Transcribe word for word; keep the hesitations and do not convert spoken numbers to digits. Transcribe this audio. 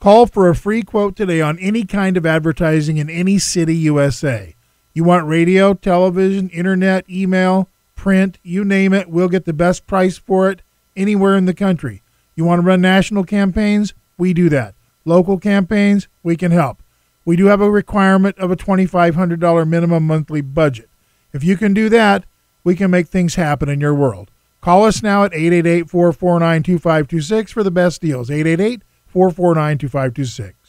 Call for a free quote today on any kind of advertising in any city, U S A. You want radio, television, internet, email, print, you name it, we'll get the best price for it anywhere in the country. You want to run national campaigns? We do that. Local campaigns? We can help. We do have a requirement of a twenty-five hundred dollars minimum monthly budget. If you can do that, we can make things happen in your world. Call us now at eight eight eight, four four nine, two five two six for the best deals. eight eight eight, four four nine, two five two six.